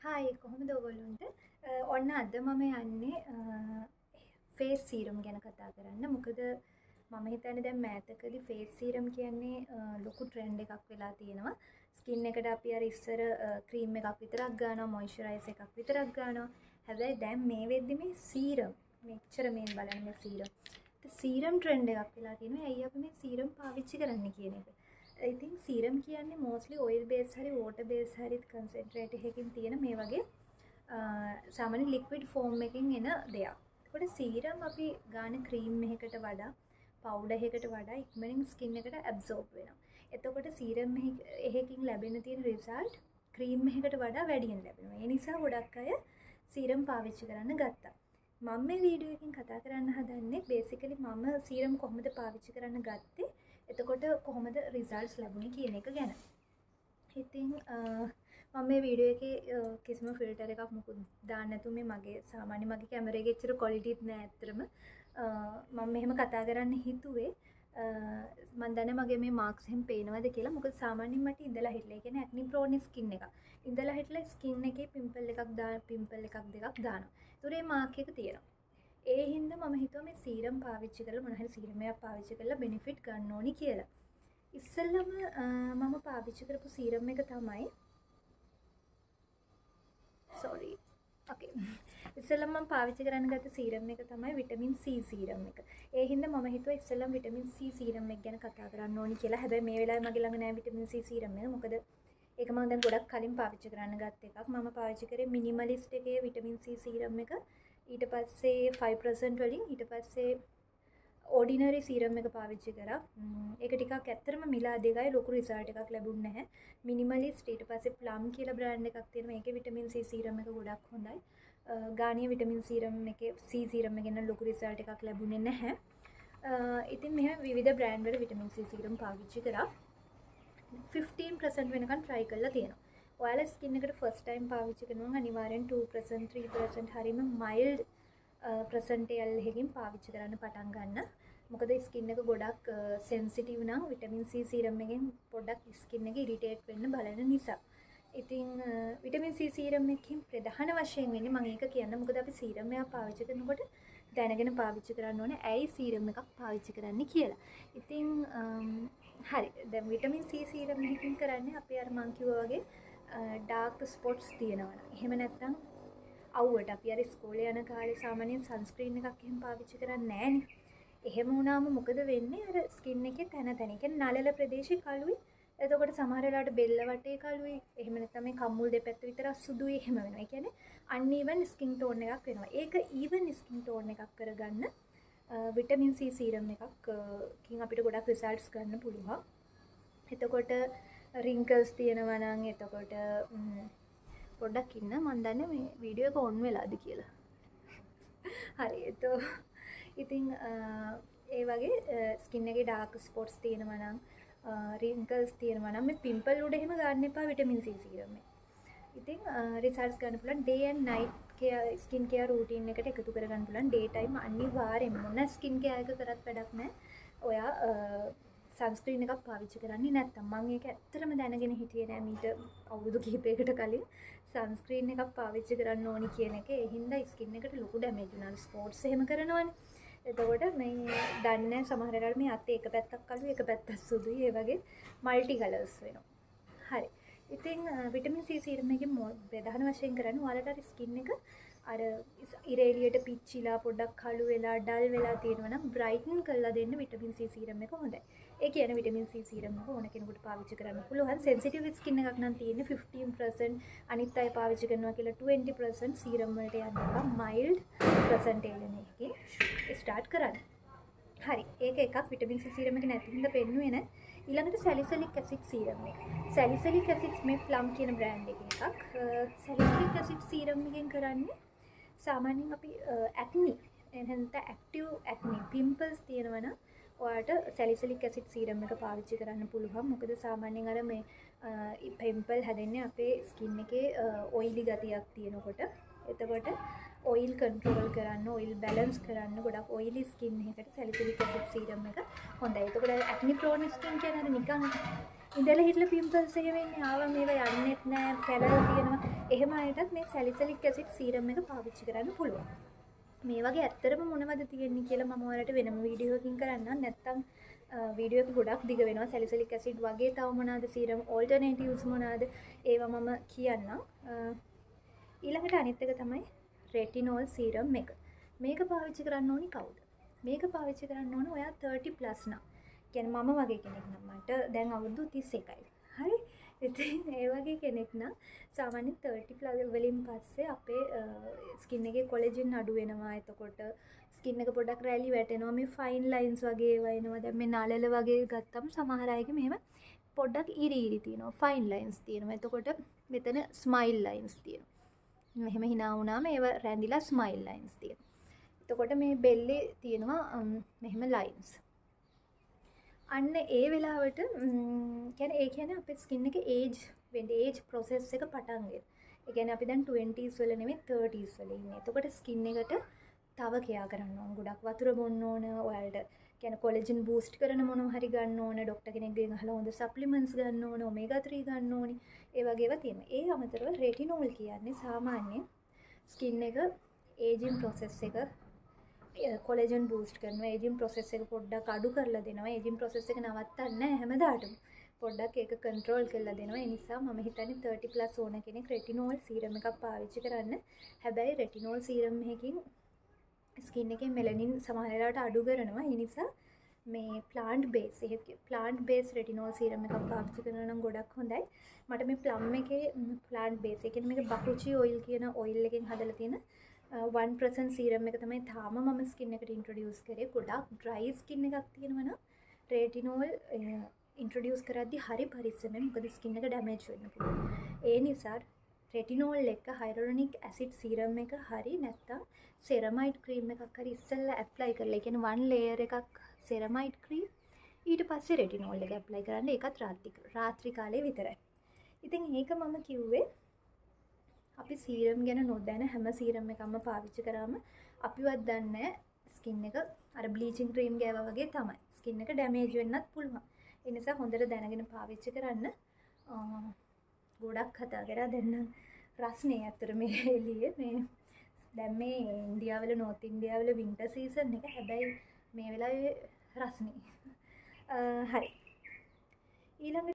Hi කොහොමද ඔයගොල්ලන්ට ඔන්න අද මම යන්නේ ෆේස් සීරම් ගැන කතා කරන්න. මොකද මම හිතන්නේ දැන් මෑතකදී ෆේස් සීරම් කියන්නේ ලොකු ට්‍රෙන්ඩ් එකක් වෙලා තියෙනවා. ස්කින් එකට අපි අර ඉස්සර ක්‍රීම් එකක් විතරක් ගන්නවා, මොයිස්චරයිසර් එකක් විතරක් ගන්නවා. හැබැයි දැන් මේ වෙද්දි මේ සීරම් මෙච්චර මේ බලන්න මේ සීරම් ට්‍රෙන්ඩ් එකක් වෙලා තියෙනවා. ඇයි අපි මේ සීරම් පාවිච්චි කරන්න කියන එක. I think serum කියන්නේ mostly oil base hari water base hari concentrate එකකින් තියෙන මේ වගේ සාමාන්‍ය liquid form එකකින් එන දෙයක්. ඒකට serum අපි ගන්න cream එකකට වඩා powder එකකට වඩා ඉක්මනින් skin එකට absorb වෙනවා. එතකොට serum එකකින් ලැබෙන තියෙන result cream එකකට වඩා වැඩියෙන් ලැබෙනවා. ඒ නිසා ගොඩක් අය serum පාවිච්චි කරන්න ගත්තා. මම මේ වීඩියෝ එකකින් කතා කරන්න හදන්නේ basically මම serum කොහොමද පාවිච්චි කරන්න ගත්තේ එතකොට කොහොමද රිසල්ට්ස් ලැබුණේ කියන එක ගැන. ඉතින් මම මේ වීඩියෝ එකේ කිසිම ෆිල්ටර් එකක් මොකුත් දාන්න නැතුව මේ මගේ සාමාන්‍ය මගේ කැමරා එකේ ඇත්තට ක්වොලිටි එකක් නෑ ඇත්තටම. මම මෙහෙම කතා කරන්න හිතුවේ මම දන්නේ මගේ මේ මාක්ස් එහෙම පේනවද කියලා. මොකද සාමාන්‍යයෙන් මට ඉඳලා හිටලා. ඒ කියන්නේ ඇක්නි ප්‍රෝන් ස්කින් එක. ඉඳලා හිටලා ස්කින් එකේ පිම්පල් එකක් දෙකක් දානවා. ඒතර මේ මාක් එක තියෙනවා. ඒ හින්දා මම හිතුවා මේ සීරම් පාවිච්චි කරලා මොන හරි සීරම් එකක් පාවිච්චි කරලා බෙනිෆිට් ගන්න ඕනි කියලා. ඉස්සෙල්ලම මම පාවිච්චි කරපු සීරම් එක තමයි ඉස්සෙල්ලම මම පාවිච්චි කරන්න ගත්ත සීරම් එක තමයි විටමින් C සීරම් එක. ඒ හින්දා මම හිතුවා ඉස්සෙල්ලම විටමින් C සීරම් එක ගැන කතා කරන්න ඕනි කියලා. හැබැයි මේ වෙලාවේ මගේ ළඟ නෑ විටමින් C සීරම් එක. මොකද ඒක මම දැන් ගොඩක් කලින් පාවිච්චි කරන්න ගත්ත එකක්. මම පාවිච්චි කරේ මිනිමලිස්ට් එකේ විටමින් C සීරම් එක. ඊට පස්සේ 5% වලින් ඊට පස්සේ ඕඩිනරි සීරම් එක පාවිච්චි කරා. ඒක ටිකක් ඇත්තටම මිල අධිකයි, ලොකු රිසල්ට් එකක් ලැබුණ නැහැ. මිනිමලිස්ට් ඊට පස්සේ ප්ලම් කියලා බ්‍රෑන්ඩ් එකක් තියෙනවා. මේකේ විටමින් C සීරම් එක ගොඩක් හොඳයි. ගානිය විටමින් සීරම් එකේ C සීරම් එකෙන් ලොකු රිසල්ට් එකක් ලැබුණේ නැහැ. ඉතින් මෙහෙම විවිධ බ්‍රෑන්ඩ් වල විටමින් C සීරම් පාවිච්චි කරා. 15% වෙනකන් try කරලා තියෙනවා. ඔයාලා ස්කින් එකට ෆස්ට් ටයිම් පාවිච්චි කරනවා නම් අනිවාර්යෙන් 2% 3% හරිම මයිල්ඩ් ප්‍රසන්ටේල් එකකින් පාවිච්චි කරන්න පටන් ගන්න. මොකද ස්කින් එක ගොඩක් සෙන්සිටිව් නම් විටමින් C සීරම් එකෙන් පොඩ්ඩක් ස්කින් එක ඉරිටේට් වෙන්න බලන නිසා. ඉතින් විටමින් C සීරම් එකකින් ප්‍රධාන වශයෙන් වෙන්නේ මම ඒක කියන්න. මොකද අපි සීරම් එකක් පාවිච්චි කරනකොට දැනගෙන පාවිච්චි කරන්න ඕනේ ඇයි සීරම් එකක් පාවිච්චි කරන්නේ කියලා. ඉතින් හරි. දැන් විටමින් C සීරම් එකකින් කරන්නේ අපි අර මං කිව්වා වගේ ඩාර්ක් ස්පොට්ස් තියෙනවා නම් එහෙම නැත්නම් අවුවට අපි අර ඉස්කෝලේ යන කාලේ සාමාන්‍යයෙන් සන්ස්ක්‍රීන් එකක් එහෙම පාවිච්චි කරන්නේ නැහනේ. එහෙම වුණාම මොකද වෙන්නේ? අර ස්කින් එකේ තන ඒ කියන්නේ නළල ප්‍රදේශේ කළුයි. එතකොට සමහර වෙලාවට බෙල්ල වටේ කළුයි. එහෙම නැත්නම් මේ කම්මුල් දෙපැත්ත විතර සුදුයි එහෙම වෙනවා. ඒ කියන්නේ අන්ඊවන් ස්කින් ටෝන් එකක් වෙනවා. ඒක ඊවන් ස්කින් ටෝන් එකක් කරගන්න විටමින් C සීරම් එකක් කින් අපිට ගොඩක් රිසල්ට්ස් ගන්න පුළුවන්. එතකොට රින්කල්ස් තියෙනවා නම් එතකොට පොඩ්ඩක් ඉන්න මම දන්නේ මේ වීඩියෝ එක ඔන් වෙලාද කියලා. හරි ඉතින් ඒ වගේ ස්කින් එකේ ඩාර්ක් ස්පොට්ස් තියෙනවා නම් රින්කල්ස් තියෙනවා නම් මේ පිම්පල් උඩ එහෙම ගන්න එපා විටමින් C සීරම් එක. ඉතින් රිසල්ට්ස් ගන්න පුළුවන් day and night care skin care routine එකට එකතු කරගන්න පුළුවන්. ඩේ ටයිම් අනිවාර්යෙන්ම මොන ස්කින් කෙයාර් එක කරත් වැඩක් නැහැ. ඔයා සන්ස්ක්‍රීන් එකක් පාවිච්චි කරන්නේ නැත්තම් මම ඒක ඇත්තටම දැනගෙන හිටියේ නෑ මීට අවුරුදු කිහිපයකට කලින් සන්ස්ක්‍රීන් එකක් පාවිච්චි කරන්න ඕනි කියන එක. ඒ හින්දා ස්කින් එකට ලොකු ඩැමේජ් වුණා. ස්පොට්ස් එහෙම කරනවනේ. එතකොට මේ දන්නේ සමහර වෙලාවට මේ අතේ එක පැත්තක් කළුයි එක පැත්තක් සුදුයි. ඒ වගේ মালටි කලර්ස් වෙනවා. හරි. ඉතින් විටමින් C සීරම් එකේ ප්‍රධාන වශයෙන් කරන්නේ ඔයාලට අර ස්කින් එක අර ඉරේලියට පිච්චිලා පොඩ්ඩක් කළු වෙලා ඩල් වෙලා තියෙනවා නම් බ්‍රයිටන් කරලා දෙන්න විටමින් C සීරම් එක හොඳයි. ඒ කියන්නේ විටමින් C සීරම් එක ඕන කෙනෙකුට පාවිච්චි කරන්න පුළුවන්. සෙන්සිටිව් ස්කින් එකක් නම් තියෙන්නේ 15%, අනිත් අය පාවිච්චි කරනවා කියලා 20% සීරම් වලට යනවා. මයිල්ඩ් ප්‍රසන්ටේජ් එකකින් ස්ටාර්ට් කරන්න. හරි. ඒක එකක් විටමින් C සීරම් එක නැති හින්දා පෙන්නුවේ නැහැ. ඊළඟට සැලිසිලික් ඇසිඩ් සීරම් එක. සැලිසිලික් ඇසිඩ් මේ ප්ලම් කියන බ්‍රෑන්ඩ් එකේ එකක්. සැලිසිලික් ඇසිඩ් සීරම් එකෙන් කරන්නේ සාමාන්‍යයෙන් අපි ඇක්නි එහෙනම් ඇක්ටිව් ඇක්නි පිම්පල්ස් තියෙනවා නම් ඔයාලට සැලිසිලික් ඇසිඩ් සීරම් එක පාවිච්චි කරන්න පුළුවන්. මොකද සාමාන්‍යයෙන් අර මේ පිම්පල් හැදෙන්නේ අපේ ස්කින් එකේ ඔයිලි ගතියක් තියෙනකොට. එතකොට ඔයිල් කන්ට්‍රෝල් කරන්න, ඔයිල් බැලන්ස් කරන්න ගොඩක් ඔයිලි ස්කින් එකකට සැලිසිලික් ඇසිඩ් සීරම් එක හොඳයි. එතකොට ඇක්නි ප්‍රෝන් ස්කින් කියන්නේ නිකන් ඉඳලා හිටලා පිම්පල්ස් එහෙම එන්නේ ආවා මේවා යන්නෙත් නෑ කැලල් තියෙනවා. එහෙම අයටත් මේ සැලිසිලික් ඇසිඩ් සීරම් එක පාවිච්චි කරන්න පුළුවන්. මේ වගේ ඇත්තටම මොනවද තියෙන්නේ කියලා මම ඔයාලට වෙනම වීඩියෝ එකකින් කරන්නම්. නැත්තම් වීඩියෝ එක ගොඩක් දිග වෙනවා. සැලිසිලික් ඇසිඩ් වගේ තව මොනවාද සීරම් ඕල්ටර්නේටිව්ස් මොනවාද ඒවා මම කියන්නම්. ඊළඟට අනිත් එක තමයි රෙටිනෝල් සීරම් එක. මේක පාවිච්චි කරන්න ඕනි කවුද? මේක පාවිච්චි කරන්න ඕන ඔයා 30+ නම්. කියන්නේ මම වගේ කෙනෙක් නම් මට දැන් අවුරුදු 31යි. හරි? ඉතින් ඒ වගේ කෙනෙක් නම් සාමාන්‍ය 30+ වලින් පස්සේ අපේ ස්කින් එකේ කොලෙජන් අඩු වෙනවා. එතකොට ස්කින් එක පොඩ්ඩක් රැලි වැටෙනවා. මේ ෆයින් ලයින්ස් වගේ ඒවා එනවා. දැන් මේ නළල වගේ ගත්තම සමහර අයගේ මෙහෙම පොඩ්ඩක් ඉරි තියෙනවා. ෆයින් ලයින්ස් තියෙනවා. එතකොට මෙතන ස්මයිල් ලයින්ස් තියෙනවා. මෙහෙම hina වුණාම ඒව රැඳිලා ස්මයිල් ලයින්ස් තියෙනවා. එතකොට මේ බෙල්ලේ තියෙනවා මෙහෙම ලයින්ස්. අන්න ඒ වෙලාවට කියන්නේ ඒ කියන්නේ අපේ ස්කින් එකේ ඒජ් වෙන්නේ ඒජ් ප්‍රොසෙස් එක පටන් ගන්න. ඒ කියන්නේ අපි දැන් 20s වල නෙමෙයි 30s වල ඉන්නේ. එතකොට ස්කින් එකට තව කෙයා කරන්න ඕන. ගොඩක් වතුර බොන්න ඕන. ඔයාලට කියන්නේ කොලෙජන් බූස්ට් කරන මොනවා හරි ගන්න ඕන. ડોක්ටර් කෙනෙක්ගෙන් අහලා හොඳ සප්ලිමන්ට්ස් ගන්න ඕන. ඔමේගා 3 ගන්න ඕනි. ඒ වගේ ඒවා තියෙනවා. ඒ අමතරව රෙටිනෝල් කියන්නේ සාමාන්‍ය ස්කින් එක ඒජින් ප්‍රොසෙස් එක කොලෙජන් බූස්ට් කරනවා. ඒජින් ප්‍රොසෙස් එක පොඩ්ඩක් අඩු කරලා දෙනවා. ඒජින් ප්‍රොසෙස් එක නවත්තන්නේ නැහැ හැමදාටම. පොඩ්ඩක් ඒක කන්ට්‍රෝල් කරලා දෙනවා. ඒ නිසා මම හිතන්නේ 30+ ඕන කෙනෙක් රෙටිනෝල් සීරම් එකක් පාවිච්චි කරන්න. හැබැයි රෙටිනෝල් සීරම් එකකින් ස්කින් එකේ මෙලනින් සමහර වෙලාවට අඩු කරනවා. ඒ නිසා මේ ප්ලාන්ට් බේස් රෙටිනෝල් සීරම් එකක් පාවිච්චි කරනවා නම් ගොඩක් හොඳයි. මට මේ ප්ලම් එකේ ප්ලාන්ට් බේස් ඒ කියන්නේ මේක බකුචි ඔයිල් කියන ඔයිල් එකෙන් හදලා තියෙන 1% සීරම් එක තමයි තාම මම ස්කින් එකට ඉන්ට්‍රොඩියුස් කරේ. ගොඩක් ඩ්‍රයි ස්කින් එකක් තියෙනවා නම් රෙටිනෝල් ඉන්ට්‍රොඩියුස් කරද්දි හරි පරිස්සමෙන් මොකද ස්කින් එක ඩැමේජ් වෙන්න පුළුවන්. ඒ නිසා රෙටිනෝල් එක හයිලුරොනික් ඇසිඩ් සීරම් එක හරි නැත්තම් සෙරමයිඩ් ක්‍රීම් එකක් හරි ඉස්සෙල්ලා ඇප්ලයි කරලා. ඒ කියන්නේ වන් ලේයර් එකක් සෙරමයිඩ් ක්‍රීම් ඊට පස්සේ රෙටිනෝල් එක ඇප්ලයි කරන්න. ඒකත් රාත්‍රී කාලේ විතරයි. ඉතින් ඒක මම කිව්වේ අපි සීරම් ගැන නොදැන හැම සීරම් එකක්ම පාවිච්චි කරාම අපිවත් දන්නේ ස්කින් එක අර බ්ලීචින් ක්‍රීම් ගෑවා වගේ තමයි. ස්කින් එක ඩැමේජ් වෙන්නත් පුළුවන්. ඒ නිසා හොඳට දැනගෙන පාවිච්චි කරන්න. ගොඩක් කතා කරා දැන් නම් රස්නේ ඇත්තට මේ එළියේ මේ දැන් මේ ඉන්දියාවල නෝත් ඉන්දියාවල වින්ටර් සීසන් එක. හැබැයි මේ වෙලාවේ රස්නේ. හරි. ඊළඟ